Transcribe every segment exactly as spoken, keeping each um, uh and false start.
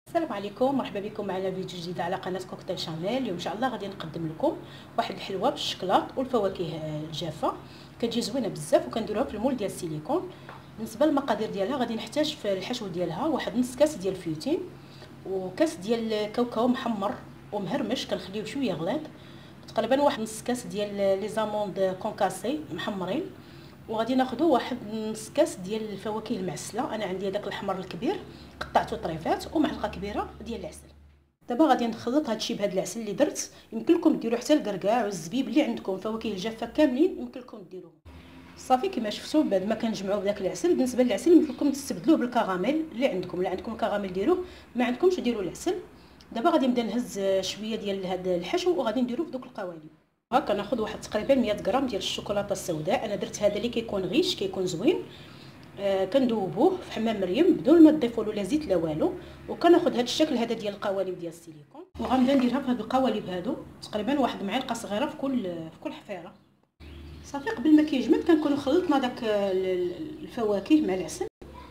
السلام عليكم، مرحبا بكم معنا فيديو جديد على قناه كوكتيل شانيل. اليوم ان شاء الله غادي نقدم لكم واحد الحلوه بالشكلاط والفواكه الجافه، كتجي زوينه بزاف وكنديروها في المول ديال السيليكون. بالنسبه للمقادير ديالها غادي نحتاج في الحشو ديالها واحد نص كاس ديال الفيوتين، وكاس ديال كاوكاو محمر ومهرمش كنخليوه شويه غليظ، تقريبا واحد نص كاس ديال لي زاموند كونكاسي محمرين، وغادي ناخذوا واحد نص كاس ديال الفواكه المعسله. انا عندي هذاك الاحمر الكبير قطعته طريفات، ومعلقه كبيره ديال العسل. دابا غادي نخلط هادشي بهذا العسل اللي درت. يمكن لكم ديروا حتى الكركاع والزبيب اللي عندكم، الفواكه الجافه كاملين يمكن لكم ديروهم. صافي كما شفتوا بعد ما كنجمعوا بداك العسل. بالنسبه للعسل يمكن لكم تستبدلوه بالكراميل اللي عندكم، اللي عندكم الكراميل ديروه، ما عندكمش ديروا العسل. دابا غادي نبدا نهز شويه ديال هذا الحشو وغادي نديروه في دوك القوالب. هكا ناخذ واحد تقريبا مية غرام ديال الشوكولاته السوداء. انا درت هذا اللي كيكون غيش كيكون زوين. آه كندوبوه في حمام مريم بدون ما تضيفوا له لا زيت لا والو، وكناخذ هذا الشكل هذا ديال القوالب ديال السيليكون، وغنبدا نديرها في هاد القوالب هادو تقريبا واحد معلقه صغيره في كل في كل حفيره. صافي قبل ما كيجمد كنكونوا خلطنا داك الفواكه مع العسل.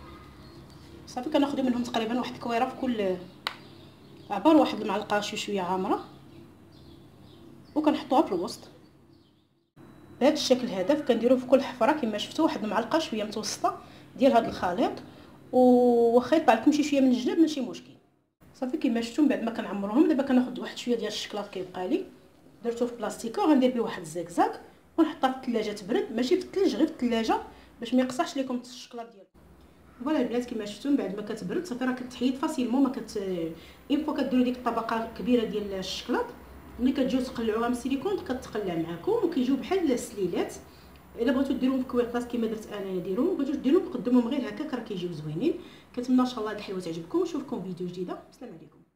صافي كناخذوا منهم تقريبا واحد الكويره في كل عبار واحد المعلقه شويه شويه غامره، وكنحطوها في الوسط بهذا الشكل هذا. كنديروه في كل حفره كما شفتوا واحد المعلقه شويه متوسطه ديال هذا الخليط، وواخا يطلع لكم شي شويه من الجناب ماشي مشكل. صافي كما شفتوا من بعد ما كنعمروهم دابا كناخذ واحد شويه ديال الشكلاط كيبقى لي، درتو في بلاستيكه وغندير به واحد الزيكزاك ونحطها في الثلاجه تبرد، ماشي في الثلج غير في الثلاجه باش ما يقصحش لكم الشكلاط ديالو. فوالا البنات كما شفتوا من بعد ما كتبرد صافي راه كتحيد فاسيلمون. ما كت اين فوا كديروا ديك الطبقه كبيره ديال الشكلاط، ملي كتجيو تقلعوها من السيليكون كتقلع معكم وكيجيو بحال السليلات. الا بغيتو ديروهم في كويطاس كما درت انا ديروهم، بغيتو ديروهم قدموهم غير هكاك راه كيجيو زوينين. كنتمنى ان شاء الله هاد الحلوه تعجبكم، ونشوفكم فيديو جديده. السلام عليكم.